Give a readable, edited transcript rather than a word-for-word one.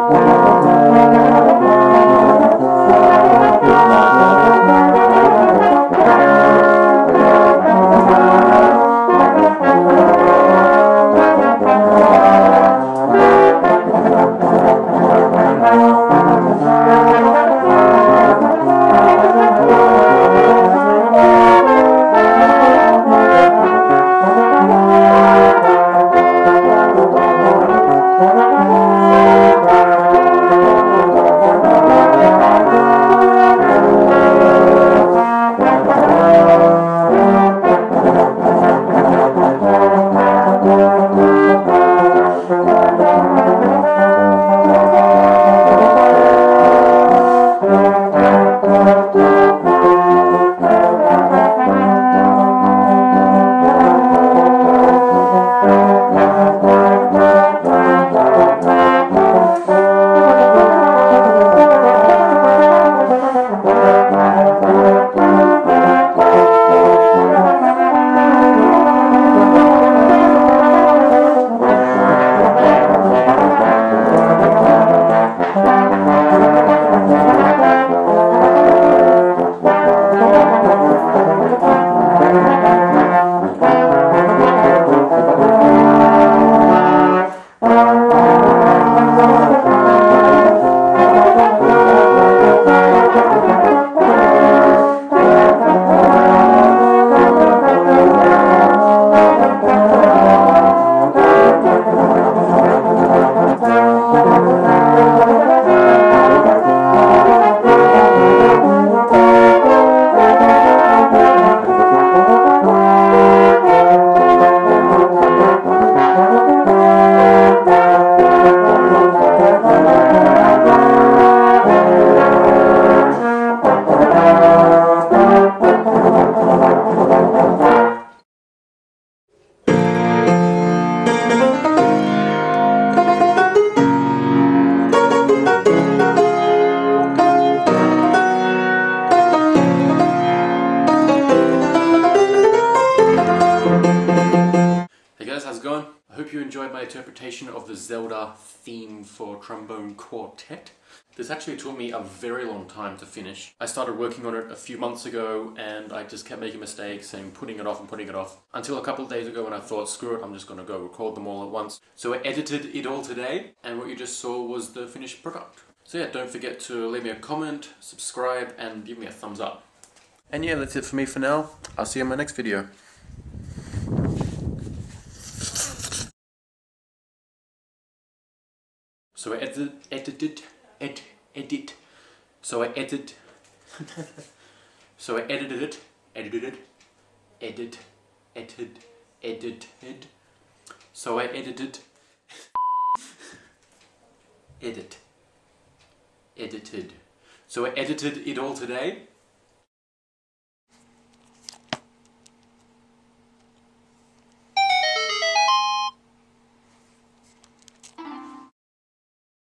I hope you enjoyed my interpretation of the Zelda theme for Trombone Quartet. This actually took me a very long time to finish. I started working on it a few months ago and I just kept making mistakes and putting it off and putting it off until a couple of days ago when I thought, screw it, I'm just gonna go record them all at once. So I edited it all today and what you just saw was the finished product. So yeah, don't forget to leave me a comment, subscribe and give me a thumbs up. And yeah, that's it for me for now. I'll see you in my next video. So I edited it. So I edited it. So I edited, edited. So I edited it all today